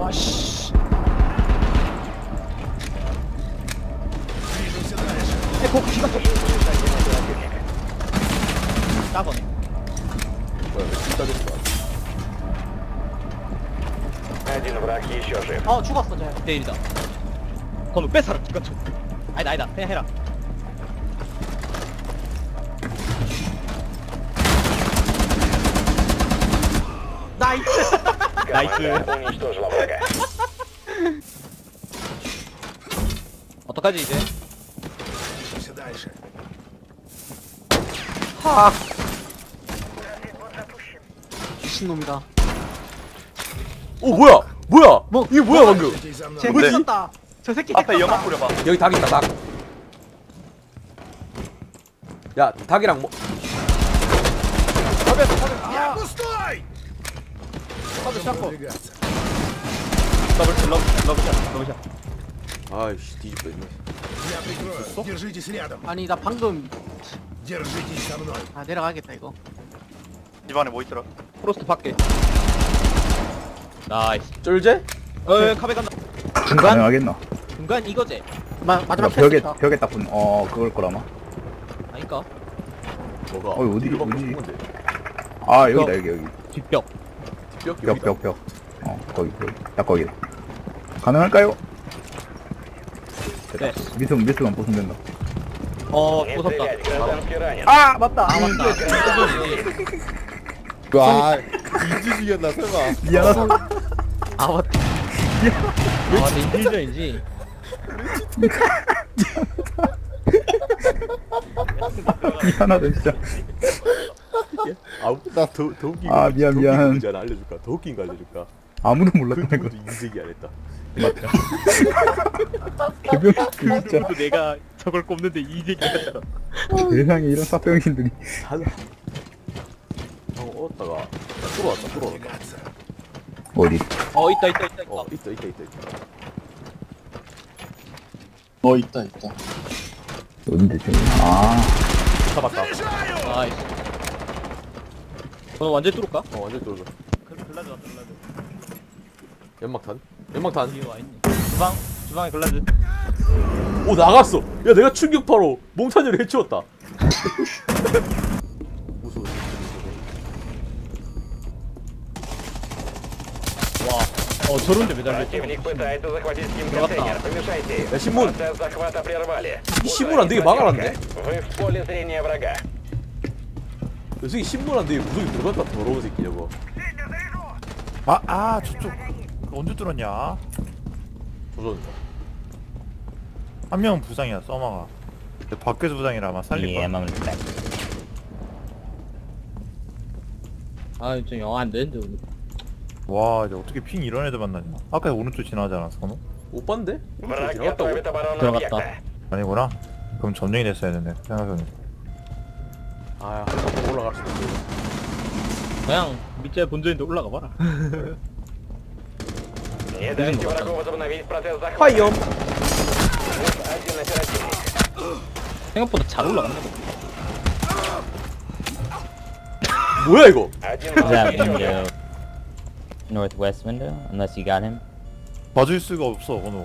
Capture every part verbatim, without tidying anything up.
와씨. 에코 기가 터. 따거네. 뭐야, 진짜 됐어. Один враг еще жив. 어 죽었어 쟤. 내일이다. 그럼 뺏어라 기가 터. 아니다 아니다 그냥 해라. 나이스. Команда уничтожила врага. 어떡하지 이제? Дальше. 하. 미친놈이다. 오, 뭐야? 뭐야? 뭐? 이게 뭐야, 방금? 쟤 뭐지? 미쳤다. 저 새끼 앞에 땡겼다. 연막 뿌려봐. 여기 닭 있다, 닭. 야, 닭이랑 뭐. 탑에서 탑에서. Я пустой! 탑에 샷고. 더블 러브 러브샷 러브샷. 아이씨, 뒤집어있네. Я прикрою. Держитесь рядом. 아니 나 방금 Держитесь со мной. 아 내려가겠다 이거. 집안에 뭐 있더라? 프로스트 밖에. 나이스. 쫄제? 어 카베 간다. 중간? 가능하겠나? 중간 이거지. 마, 마지막 벽에 패스다. 벽에 딱 붙는 어 그걸 거라마. 아니까. 뭐가? 어, 어디, 이거밖에 어디? 없는 건데. 아 여기다 여기 여기 뒷벽. 벽? 벽 벽 벽. 어 거기 거기 딱 거기다. 가능할까요? 네. 미스만 미스만 부수면 된다. 어 Не 무섭다. стрелять, гражданский ранен. 아 맞다. 아 맞다. 와, 이주식이었나, 설마. 미안하다. 아 맞다. 아 근데 인필전이지. 미안하다 진짜. 아, 나 더, 더 웃긴 아, 거. 미안, 더 미안. 웃긴 거잖아, 알려줄까? 더 웃긴 거 알려줄까? 아무도 그 몰랐다는 거. 누구도 인색이 안 했다. 개병 그 진짜. 누구도 내가 저걸 꼽는데 이 새끼였잖아. 세상에 이런 쌉병신들이. 한. 어, 얻다가. 뚫어왔다, 뚫어왔다. 어디? 어 있다 있다 있다 있다. 어, 있다, 있다, 있다, 있다. 어 있다 있다. 어딘데 지금? 아 잡았다. 나이스. 오늘 완전 뚫을까? 어, 완전 뚫어줘. 글라즈 왔다 글라즈. 연막탄? 연막탄. 뒤에 와 있네. 주방 주방에 글라즈. 오, 나갔어! 야, 내가 충격파로 몽타니를 해치웠다. 무서워. 어 저런데 왜 달렸지? Противник пытается захватить 들어갔다. хим-контейнер. Помешайте. 야, 신문! Процесс захвата прервали. 이 신문 안 되게 막아놨네? Вы в поле зрения врага. 이 새끼 신문 안 되게 무속이 들어갔다, 더러운 새끼, 저거. 아, 아, 저쪽. 언제 뚫었냐? 조졌다. 한 명은 부상이야, 써마가. 근데 밖에서 부상이라 아마 살릴 거야. 아좀 영화 안 되는데 오늘. 와, 이제 어떻게 핑 이런 애들 만나냐? 아까 오른쪽 지나가지 않았어, 너? 오빠인데? Враг 지나갔다고? готовит оборону 들어갔다. объекта. 아니구나. 그럼 점령이 됐어야 되네, 생각해보니. 아, 한번 올라갈 수도 있고. 그냥 밑에 본전인데 올라가 봐라. Не дайте врагу возобновить процесс захвата. 화이엄! Вот один оперативник. 생각보다 잘 올라간다. 뭐야, 이거? Один That враг еще window. жив. Northwest window, unless you got him. 봐줄 수가 없어, 건우.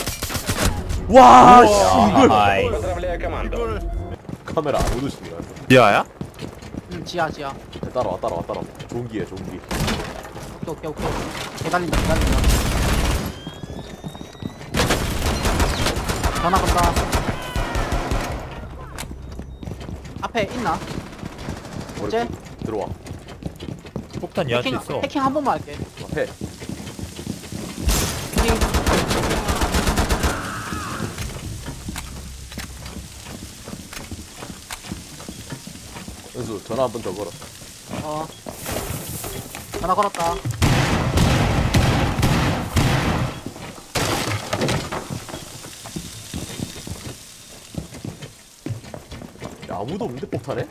와, 씨, 이걸! 아이. Поздравляю команду. 카메라 안 오듯이 갔어. 지하야? 응 지하 지하. 따라와, 따라와, 따라와. 좋은 기회, 좋은 기회. 오케이 오케이 오케이. 개달린다 개달린다. 전화 간다. 앞에 있나? 어째? 들어와. 폭탄 얘한테 해킹 있어. 해킹 한 번만 할게. 앞에. 해킹. 은수, 전화 한 번 더 걸어. 어. 전화 걸었다. 야, 아무도 없는데, 폭탄에?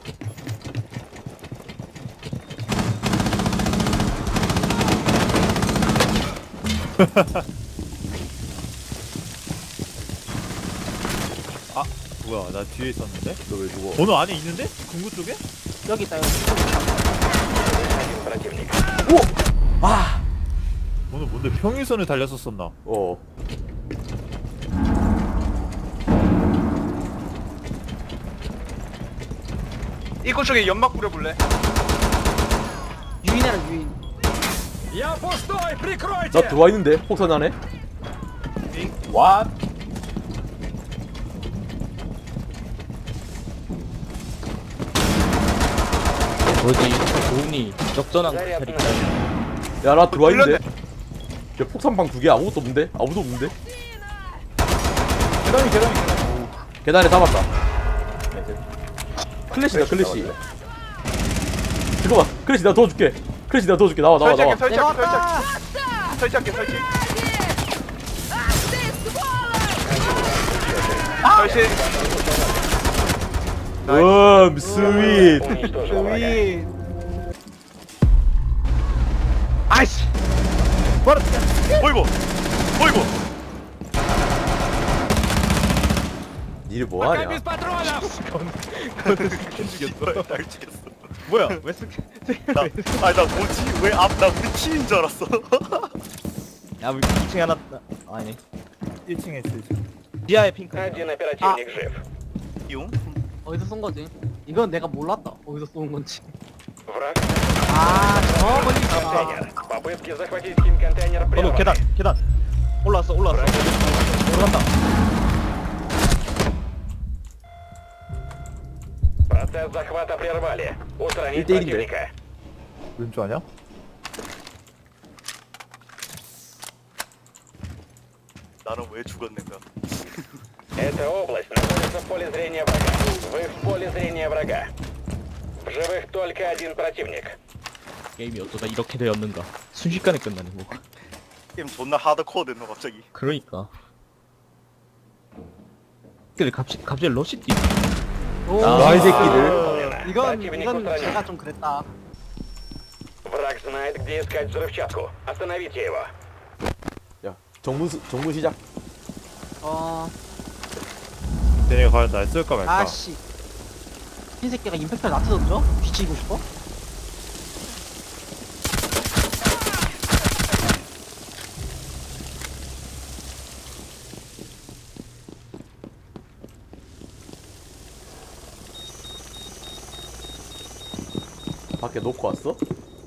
아, 뭐야, 나 뒤에 있었는데? 너 왜 죽어? 건우 안에 있는데? 금구 쪽에? 여기 있다 여기. Один противник. 오! 아! 오늘 뭔데 평일선에 달렸었었나? 어. 이거 쪽에 연막 뿌려볼래? 유인해라 유인. 나 들어와 있는데 폭탄 안에. 와. 뭐지? 도훈이 적절한 Заряд 캐릭터. начат. 야 나 들어와 있는데. 야 폭탄방 두 개 아무것도 없는데? 아무도 없는데? 계단이 계단이 계단. 계단에 잡았다. 클래시다 클래시. 잠깐만 클래시 내가 도와줄게. 클래시 내가 도와줄게. 나와 나와 나와. 설치할게 내려왔다. 설치할게 설치할게 설치 설치 음 스윗. Уничтожил врага. 유인. 아이씨 뭐라 뭐이고 뭐이고 니를 뭐하냐? 죽였어 날 죽였어 뭐야? 왜 쓰? 나 아니 나 뭐지 왜 앞 나 우리 팀인 줄 알았어 야, 우리 이 층에 하나. 아, 아니. 일 층에 있어. 일 층. 지하에 핑크. Один оперативник жив. 용 어디서 쏜 거지? 이건 내가 몰랐다. 어디서 쏜 건지. Враг. 아, 저 멀리구나. Контейнер. Попытки захватить хим-контейнер 건우 прерваны. 계단, 계단. 올라왔어, 올라왔어. 올라간다. Процесс захвата прервали. Устранить Ильдейн, да? противника. 왼쪽 아니야? 나는 왜 죽었는가 Эта область находится в поле зрения врага. Вы в поле зрения врага. В живых только один противник. 게임이 어쩌다 이렇게 되었는가. 순식간에 끝나네, 뭐. 게임 존나 하드코어 됐노 갑자기 그러니까. 근데 갑자기, 갑자기 러시 뛰. 오. 나이 새끼들. Выполнено. 이건 Противник 이건 устранен. 제가 좀 그랬다. Враг знает, где искать взрывчатку. Остановите его. 야 정문 수- 정문 시작. 어, 쟤네가 과연 날 쓸까 말까? 아씨. 흰 새끼가 임팩트를 낮춰줬죠? 뒤치고 싶어? 밖에 놓고 왔어?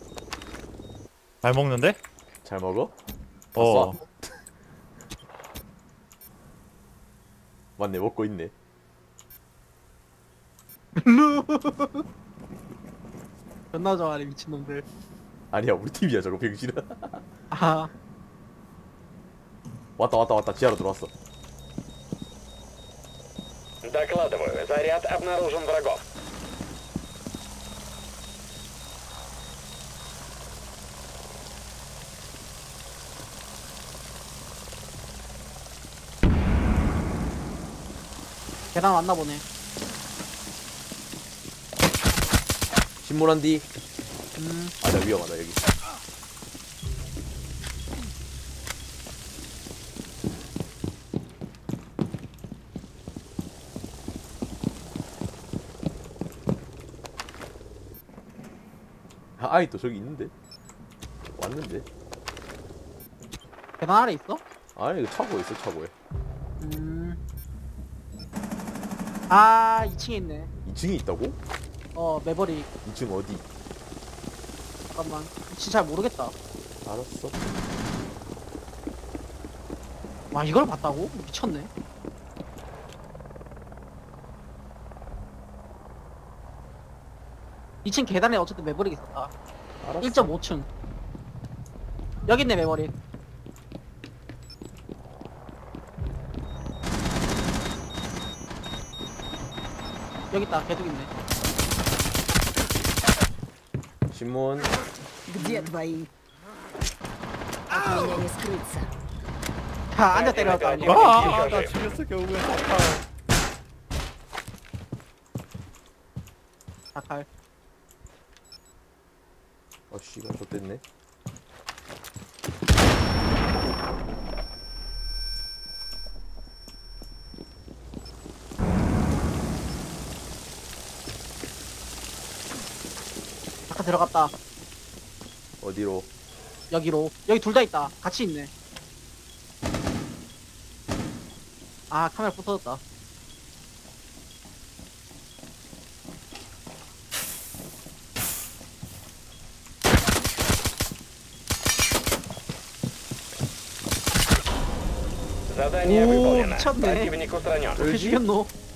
잘 먹는데? 잘 먹어? 어. 쏴. 맞네 먹고 있네. 존나 좋아하네 미친놈들. 아니야 우리 팀이야 저거 병신아. 아, 왔다 왔다 왔다 지하로 들어왔어. Докладываю. Заряд обнаружен врагов. 계단 왔나 보네. 신문한 뒤. 음, 아나 위험하다 여기. 아, 아이 또 저기 있는데. 왔는데. 계단 아래 있어? 아니 이거 차고에 있어 차고에. 음. 아, 이 층에 있네. 이 층에 있다고? 어, 매버릭. 이 층 어디? 잠깐만. 진짜 잘 모르겠다. 알았어. 와, 이걸 봤다고? 미쳤네. 이 층 계단에 어쨌든 매버릭 있었다. 알았어. 일 점 오 층. 여기 있네, 매버릭. 여기 있다, 계속 있네. 신문. Где твои? От меня не скрыться. 아, 앉아 때려왔다. Один 아, оперативник 아, еще 나 жив. 죽였어 결국엔. 아, 갈. 어 씨가 좋댔네. 아까 들어갔다. 어디로? 여기로. 여기 둘 다 있다. 같이 있네. 아 카메라 부서졌다. Задание О, выполнено. 미쳤네. Противник устранен. 어떻게 죽였노?